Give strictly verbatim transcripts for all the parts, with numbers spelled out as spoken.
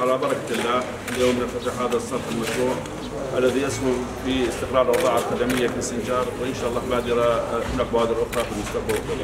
على بركة الله اليوم نفتح هذا الصرح المشروع الذي يسهم في استقرار الأوضاع الخدمية في سنجار، وإن شاء الله بادرة هناك بوادر أخرى في المستقبل القريب.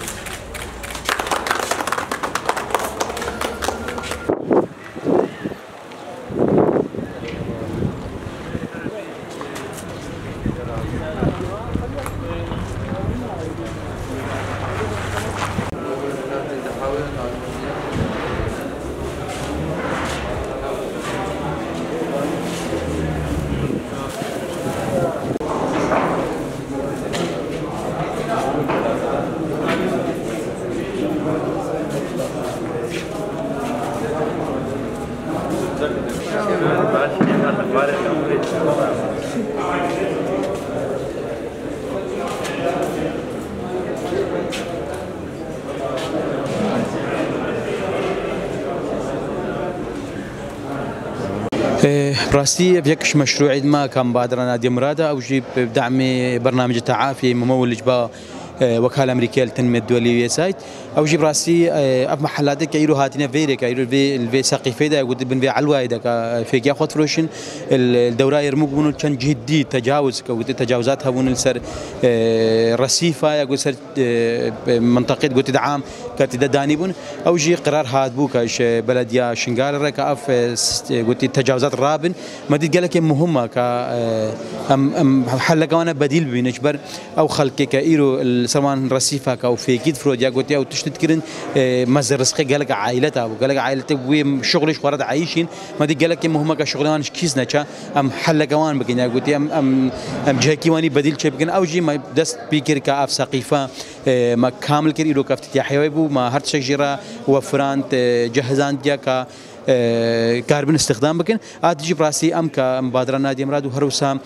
براستي بيكش مشروع ما كان بادرة نادي مرادة أو جيب بدعم برنامج التعافي ممول إجباء وكالة أمريكية للتنمية الدولية سايت أو جيب راسي أف محلاتك كيرو هاتنا فيري كيرو في الفي سقيفة ده يقول بن في علواي ده في جا خد فروشن الدورة يرموك بنو كان جدي تجاوز كوت تجاوزاتها بنو السر رصيفة يقول سر منطقة قلت دعام كت داني بن أو جي قرار هاد بوكاش بلدية شنغال رك أف قلت تجاوزات رابن ما دي قالك مهمة ك أم أم حل كمان بديل بينجبر أو خلق كيرو سواء رصيفة أو في كيد فرود يا قلت أو تشتكرن مصدر رزق قالك عائلتها وقالك عائلته وشغلش ورد عايشين ما دي قالك مهمة كشغلان كيسنا كا أم حل كمان بكين يا قلت أم أم أم جاكي واني بديل شيء بكين أو جي ما دست بيكر كأف سقيفة ما كامل كيرو كافتتاحي ويبو ما هرت شجرة وفرانت جهزان ديا كا كاربن استخدام بكين أتجي براسي أم كمبادرة نادي مراد وهروسام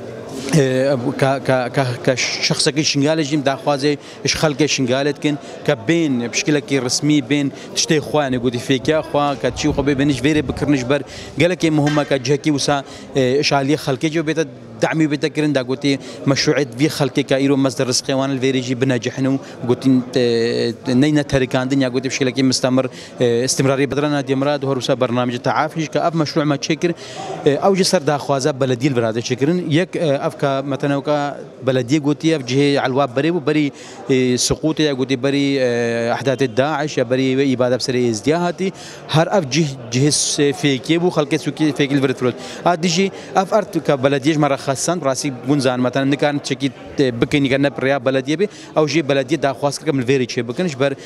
ك ك كشخص كي شنغال جيم داخوازي ايش خلق شنغالت كن كبين بشكل كي رسمي بين تشتي خواني قودي فيك يا خوا كتشي خبي بنش فيري بكرنش بر قالك مهمه كجهكي وسا ايش عليه خلق جو بيت دعمي بتكرن دا قلتي مشروع في خلقي كايرو مصدر رزق وانا الفيريجي بنجحنو قلتي نينا تركان دنيا قلتي بشكل كي مستمر استمراريه بدرنا دي مراد وهروسا برنامج التعافي كاب مشروع ما تشكر او جسر داخوازه بلديه البلاد تشكرن يك افكا مثلا وكا بلديه قلتي في جهه على الواب بري وبري سقوط يا قلتي بري احداث الداعش يا بري اباده بسري ازدياهاتي هر اف جه جهس فيكي بو خلقي سوكي فيك الفرتروت ادجي اف ارت كبلديه مره خاصة براسي بونزان مثلا نكان تشكي بكني كنا بريا بلدية بي أو جي بلدية داخواس كم الفيري شيء بكنش بر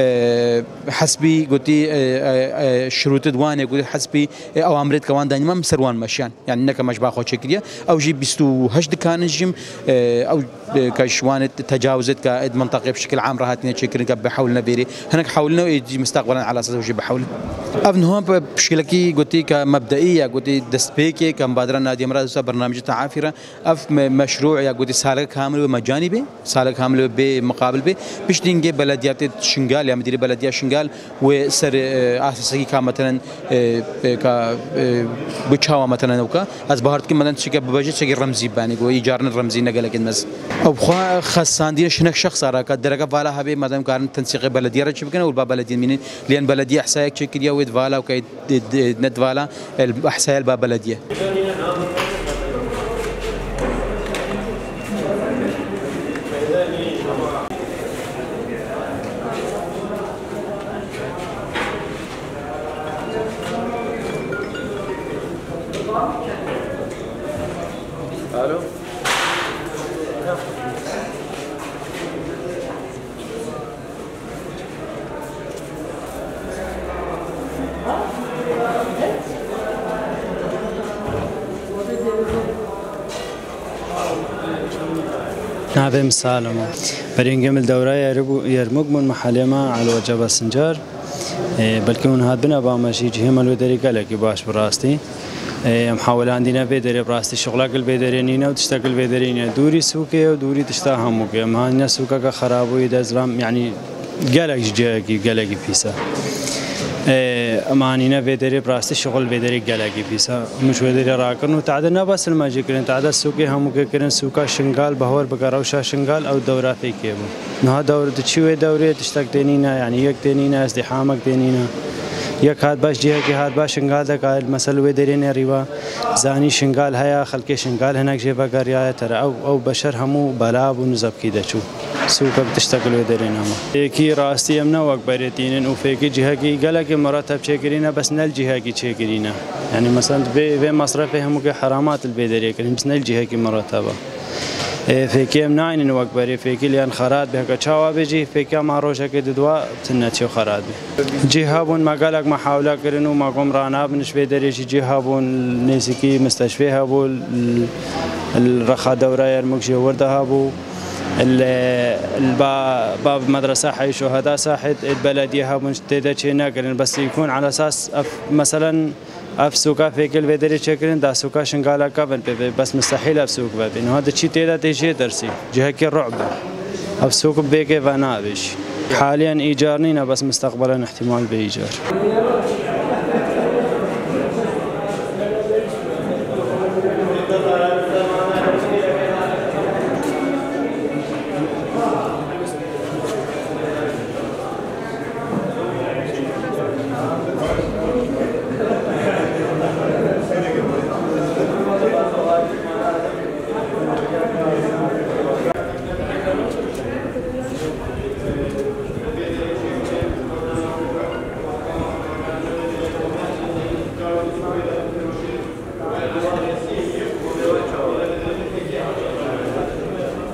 حسبي قلتي شروط دوانة قلتي حسبي أوامرت كمان دايما مسروان مشيان يعني إنك مش باخو شكلية أو جي بيستو هشد كان الجيم أو كشوانة تجاوزت كاد منطقة بشكل عام راحتنا شكل كب بحاولنا فيري هناك حاولنا يجي مستقبلا على أساس وجي بحاول أبن هون بشكل كي قلتي كمبدئية قلتي دستبيكي كمبادرة نادي مراد برنامج تعافي أف مشروع يا قلتي سالة كامل ومجاني به سالة كامل بمقابل به بيشتينجي بلديات شنغال يا مدير بلدية شنغال وسر أساسي كا مثلا ك بتشاوا مثلا وكا از بهارت كم مثلا شيء ببجت شيء رمزي باني قوي إيجارنا الرمزي نقله كده مس أو بخوا خاصان دي شنك شخص أرا كدرجة فالا هبي مثلا كارن تنسيق بلدية رجع بكنا والباب بلدية منين لأن بلدية أحساء شيء كده ويد فالا وكيد ند فالا الأحساء الباب بلدية الو نعم سالم برينجم الدورة يرمق من محلما على وجه سنجار بلكي من هاد بنا بامشي جهم الودري قالك باش براستي محاولة عندنا بيدري براستي شغلك البيدرينينا وتشتغل البيدرينيا دوري سوكي ودوري تشتغل هموكي ما هنا سوكا خراب ويدا زلام يعني قالك جاكي قالك بيسا امانينا بيدري براستي شغل بيدري قالك بيسا مش بيدري راكن وتعدنا بس الماجي كرن تعد سوكي هموكي كرن سوكا شنغال بهور بقراوشا شنغال او دورة في كيبو نها دورة تشوي دورة تشتغل تنينا يعني يك تنينا ازدحامك تنينا يك هاد باش جهة هاد باش شنقال دك المسألة ودرين ريوا زاني شنقال هيا خلك شنقال هناك جيبا قرية ترى أو أو بشر همو بلاب ونزب كده شو سوق بتشتغل ودرين هما كي راستي أمنا وأكبرتين وفيك جهة كي قالك مرتب شكرينا بس نل جهة كي شكرينا يعني مثلا في في مصرفه هم كحرامات البيدرية كريم بس نل جهة كي مرتبة فيكي مناين إنه أكبر فيكي لأن خراد بهك شوا بيجي فيكي ما روجا كده دوا تنتشو خراد به جهابون ما قالك محاولة كرنو ما قوم رانا بنشوي دريشي جهابون نسيكي مستشفى هابو الرخاء دورة يرمكشي وردها هابو الباب مدرسة حي شهداء ساحد البلدية هابون تدا ناكرن بس يكون على أساس مثلا أفسوكا في كل بدري شكرين دا سوكا شنقالا كابن بس مستحيل أفسوك بابين وهذا الشيء تيدا تيجي درسي جهة الرعب أفسوك بيكي فانا بيش حاليا إيجارنينا بس مستقبلا احتمال بإيجار.